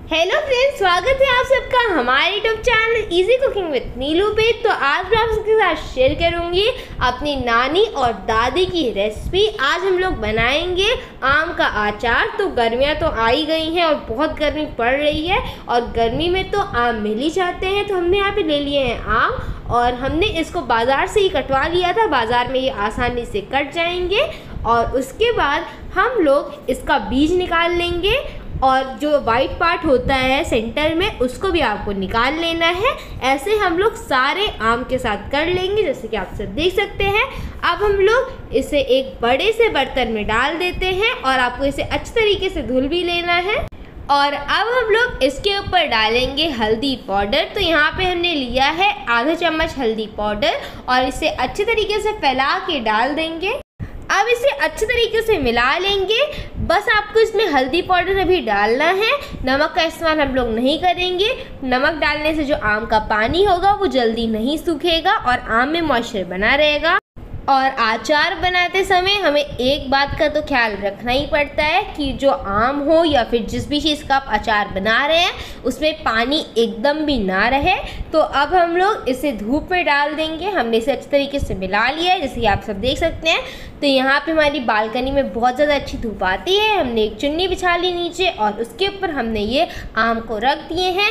Hello friends, स्वागत है आप सबका हमारे YouTube channel easy cooking with Neelu पे। तो आज मैं आप सबके साथ शेयर करूंगी अपनी नानी और दादी की रेसिपी। आज हम लोग बनाएंगे आम का अचार। तो गर्मियां तो आ ही गई हैं और बहुत गर्मी पड़ रही है और गर्मी में तो आम मिल ही जाते हैं। तो हमने यहाँ पे ले लिए हैं आम और हमने इसको बाज़ार से ही कटवा लिया था। बाज़ार में ये आसानी से कट जाएंगे और उसके बाद हम लोग इसका बीज निकाल लेंगे और जो वाइट पार्ट होता है सेंटर में उसको भी आपको निकाल लेना है। ऐसे हम लोग सारे आम के साथ कर लेंगे, जैसे कि आप सब देख सकते हैं। अब हम लोग इसे एक बड़े से बर्तन में डाल देते हैं और आपको इसे अच्छी तरीके से धुल भी लेना है। और अब हम लोग इसके ऊपर डालेंगे हल्दी पाउडर। तो यहाँ पे हमने लिया है आधा चम्मच हल्दी पाउडर और इसे अच्छे तरीके से फैला के डाल देंगे। अब इसे अच्छे तरीके से मिला लेंगे। बस आपको इसमें हल्दी पाउडर अभी डालना है, नमक का इस्तेमाल हम लोग नहीं करेंगे। नमक डालने से जो आम का पानी होगा वो जल्दी नहीं सूखेगा और आम में मॉइस्चर बना रहेगा। और अचार बनाते समय हमें एक बात का तो ख्याल रखना ही पड़ता है कि जो आम हो या फिर जिस भी चीज़ का आप अचार बना रहे हैं उसमें पानी एकदम भी ना रहे। तो अब हम लोग इसे धूप में डाल देंगे। हमने इसे अच्छी तरीके से मिला लिया है, जैसे कि आप सब देख सकते हैं। तो यहाँ पे हमारी बालकनी में बहुत ज़्यादा अच्छी धूप आती है। हमने एक चुन्नी बिछा ली नीचे और उसके ऊपर हमने ये आम को रख दिए हैं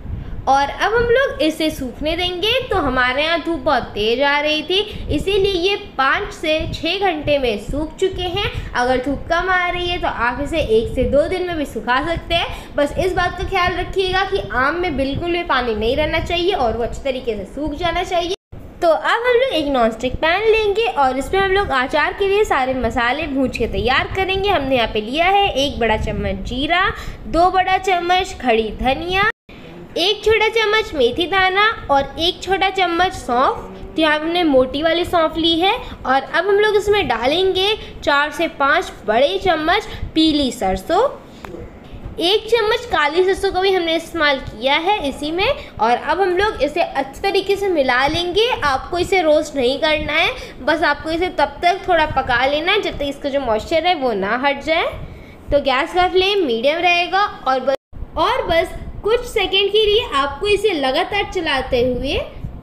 और अब हम लोग इसे सूखने देंगे। तो हमारे यहाँ धूप बहुत तेज़ आ रही थी, इसीलिए ये 5 से 6 घंटे में सूख चुके हैं। अगर धूप कम आ रही है तो आप इसे 1 से 2 दिन में भी सुखा सकते हैं। बस इस बात का ख्याल रखिएगा कि आम में बिल्कुल भी पानी नहीं रहना चाहिए और वो अच्छी तरीके से सूख जाना चाहिए। तो अब हम लोग एक नॉन स्टिक पैन लेंगे और इसमें हम लोग अचार के लिए सारे मसाले भून के तैयार करेंगे। हमने यहाँ पे लिया है 1 बड़ा चम्मच जीरा, 2 बड़ा चम्मच खड़ी धनिया, 1 छोटा चम्मच मेथी दाना और 1 छोटा चम्मच सौंफ। तो यहाँ हमने मोटी वाली सौंफ ली है। और अब हम लोग इसमें डालेंगे 4 से 5 बड़े चम्मच पीली सरसों। 1 चम्मच काली सरसों का भी हमने इस्तेमाल किया है इसी में। और अब हम लोग इसे अच्छे तरीके से मिला लेंगे। आपको इसे रोस्ट नहीं करना है, बस आपको इसे तब तक थोड़ा पका लेना है जब तक इसका जो मॉइस्चर है वो ना हट जाए। तो गैस का फ्लेम मीडियम रहेगा और बस कुछ सेकंड के लिए आपको इसे लगातार चलाते हुए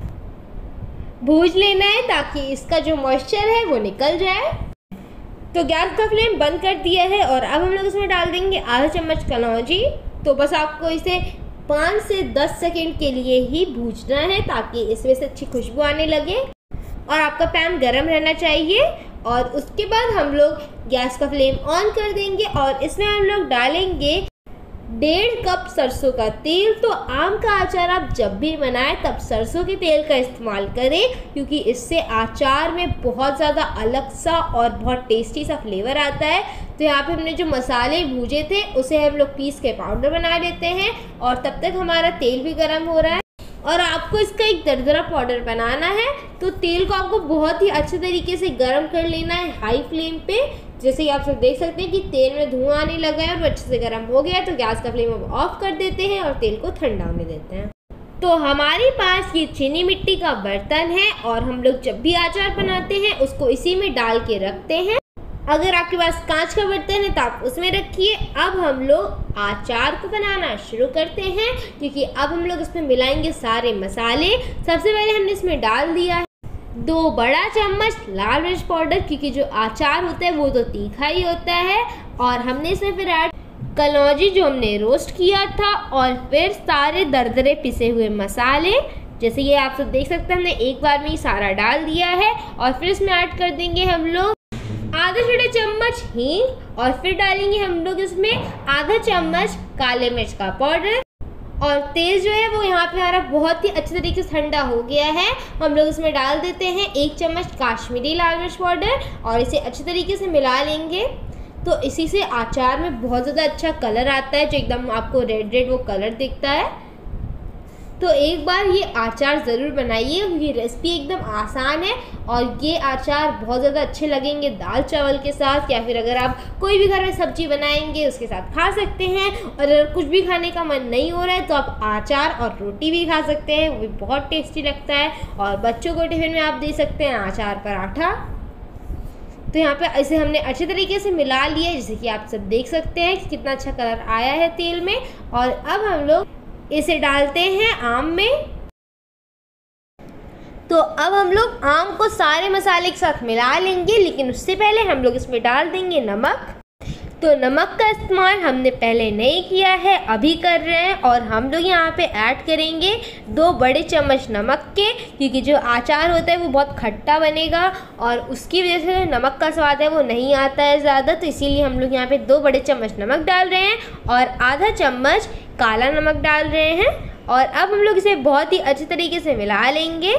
भून लेना है ताकि इसका जो मॉइस्चर है वो निकल जाए। तो गैस का फ्लेम बंद कर दिया है और अब हम लोग इसमें डाल देंगे आधा चम्मच कलौंजी। तो बस आपको इसे 5 से 10 सेकंड के लिए ही भूनना है ताकि इसमें से अच्छी खुशबू आने लगे और आपका पैन गर्म रहना चाहिए। और उसके बाद हम लोग गैस का फ्लेम ऑन कर देंगे और इसमें हम लोग डालेंगे 1.5 कप सरसों का तेल। तो आम का अचार आप जब भी बनाएं तब सरसों के तेल का इस्तेमाल करें, क्योंकि इससे अचार में बहुत ज़्यादा अलग सा और बहुत टेस्टी सा फ्लेवर आता है। तो यहाँ पे हमने जो मसाले भूजे थे उसे हम लोग पीस के पाउडर बना लेते हैं और तब तक हमारा तेल भी गर्म हो रहा है और आपको इसका एक दरदरा पाउडर बनाना है। तो तेल को आपको बहुत ही अच्छे तरीके से गर्म कर लेना है हाई फ्लेम पे। जैसे कि आप सब देख सकते हैं कि तेल में धुआं आने लगा है और वो अच्छे से गर्म हो गया है। तो गैस का फ्लेम अब ऑफ कर देते हैं और तेल को ठंडा होने देते हैं। तो हमारे पास ये चीनी मिट्टी का बर्तन है और हम लोग जब भी अचार बनाते हैं उसको इसी में डाल के रखते हैं। अगर आपके पास कांच का बर्तन है तो आप उसमें रखिए। अब हम लोग अचार को बनाना शुरू करते हैं, क्योंकि अब हम लोग इसमें मिलाएंगे सारे मसाले। सबसे पहले हमने इसमें डाल दिया है 2 बड़ा चम्मच लाल मिर्च पाउडर, क्योंकि जो अचार होता है वो तो तीखा ही होता है। और हमने इसमें फिर ऐड कलौंजी जो हमने रोस्ट किया था और फिर सारे दरदरे पिसे हुए मसाले। जैसे ये आप सब देख सकते हैं हमने एक बार में ही सारा डाल दिया है। और फिर इसमें ऐड कर देंगे हम लोग आधा छोटा चम्मच हींग और फिर डालेंगे हम लोग इसमें आधा चम्मच काले मिर्च का पाउडर। और तेल जो है वो यहाँ पे हमारा बहुत ही अच्छे तरीके से ठंडा हो गया है। हम लोग इसमें डाल देते हैं 1 चम्मच काश्मीरी लाल मिर्च पाउडर और इसे अच्छे तरीके से मिला लेंगे। तो इसी से अचार में बहुत ज़्यादा अच्छा कलर आता है, जो एकदम आपको रेड रेड वो कलर दिखता है। तो एक बार ये अचार ज़रूर बनाइए, क्योंकि रेसिपी एकदम आसान है और ये अचार बहुत ज़्यादा अच्छे लगेंगे दाल चावल के साथ, या फिर अगर आप कोई भी घर में सब्जी बनाएंगे उसके साथ खा सकते हैं। और अगर कुछ भी खाने का मन नहीं हो रहा है तो आप अचार और रोटी भी खा सकते हैं, वो भी बहुत टेस्टी लगता है। और बच्चों को टिफिन में आप दे सकते हैं अचार पराठा। तो यहाँ पे इसे हमने अच्छे तरीके से मिला लिया, जैसे कि आप सब देख सकते हैं कि कितना अच्छा कलर आया है तेल में। और अब हम लोग इसे डालते हैं आम में। तो अब हम लोग आम को सारे मसाले के साथ मिला लेंगे, लेकिन उससे पहले हम लोग इसमें डाल देंगे नमक। तो नमक का इस्तेमाल हमने पहले नहीं किया है, अभी कर रहे हैं। और हम लोग यहाँ पे ऐड करेंगे 2 बड़े चम्मच नमक के, क्योंकि जो अचार होता है वो बहुत खट्टा बनेगा और उसकी वजह से नमक का स्वाद है वो नहीं आता है ज़्यादा। तो इसीलिए हम लोग यहाँ पे 2 बड़े चम्मच नमक डाल रहे हैं और आधा चम्मच काला नमक डाल रहे हैं। और अब हम लोग इसे बहुत ही अच्छे तरीके से मिला लेंगे।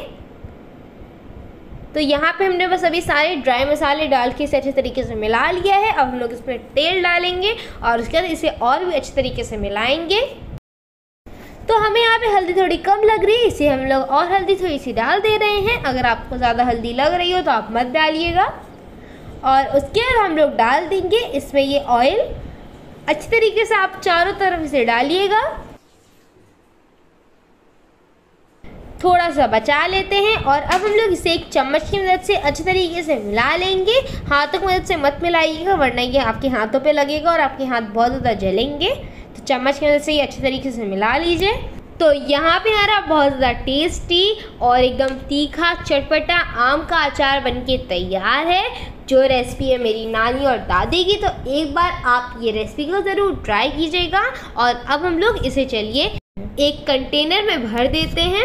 तो यहाँ पे हमने बस अभी सारे ड्राई मसाले डाल के इसे अच्छे तरीके से मिला लिया है। अब हम लोग इसमें तेल डालेंगे और उसके बाद इसे और भी अच्छे तरीके से मिलाएंगे। तो हमें यहाँ पे हल्दी थोड़ी कम लग रही है, इसे हम लोग और हल्दी थोड़ी सी डाल दे रहे हैं। अगर आपको ज़्यादा हल्दी लग रही हो तो आप मत डालिएगा। और उसके बाद हम लोग डाल देंगे इसमें ये ऑयल। अच्छी तरीके से आप चारों तरफ इसे डालिएगा। थोड़ा सा बचा लेते हैं और अब हम लोग इसे एक चम्मच की मदद से अच्छे तरीके से मिला लेंगे। हाथों की मदद से मत मिलाइएगा, वरना ये आपके हाथों पे लगेगा और आपके हाथ बहुत ज़्यादा जलेंगे। तो चम्मच की मदद से ये अच्छे तरीके से मिला लीजिए। तो यहाँ पे हमारा बहुत ज़्यादा टेस्टी और एकदम तीखा चटपटा आम का अचार बनके तैयार है, जो रेसिपी है मेरी नानी और दादी की। तो एक बार आप ये रेसिपी को ज़रूर ट्राई कीजिएगा। और अब हम लोग इसे चलिए एक कंटेनर में भर देते हैं।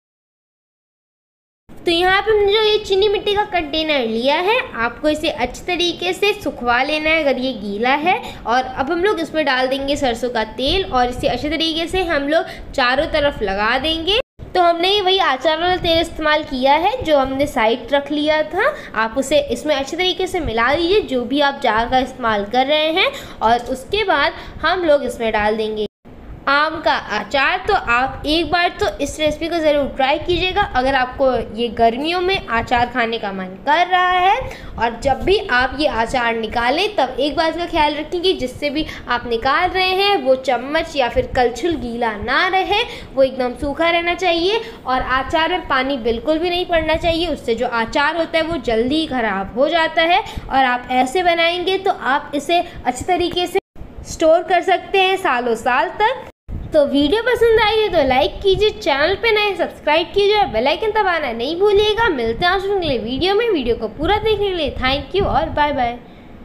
तो यहाँ पे हमने जो ये चीनी मिट्टी का कंटेनर लिया है, आपको इसे अच्छे तरीके से सुखवा लेना है अगर ये गीला है। और अब हम लोग इसमें डाल देंगे सरसों का तेल और इसे अच्छे तरीके से हम लोग चारों तरफ लगा देंगे। तो हमने वही अचार वाला तेल इस्तेमाल किया है जो हमने साइड रख लिया था। आप उसे इसमें अच्छे तरीके से मिला लीजिए, जो भी आप जार का इस्तेमाल कर रहे हैं। और उसके बाद हम लोग इसमें डाल देंगे आम का अचार। तो आप एक बार तो इस रेसिपी को ज़रूर ट्राई कीजिएगा अगर आपको ये गर्मियों में अचार खाने का मन कर रहा है। और जब भी आप ये अचार निकालें तब एक बात का ख्याल रखें कि जिससे भी आप निकाल रहे हैं वो चम्मच या फिर कलछुल गीला ना रहे, वो एकदम सूखा रहना चाहिए। और अचार में पानी बिल्कुल भी नहीं पड़ना चाहिए, उससे जो अचार होता है वो जल्दी ख़राब हो जाता है। और आप ऐसे बनाएंगे तो आप इसे अच्छे तरीके से स्टोर कर सकते हैं सालों साल तक। तो वीडियो पसंद आई है तो लाइक कीजिए, चैनल पे नए सब्सक्राइब कीजिए और बेल आइकन दबाना नहीं भूलिएगा। मिलते हैं आपसे अगले वीडियो में। वीडियो को पूरा देखने के लिए थैंक यू और बाय बाय।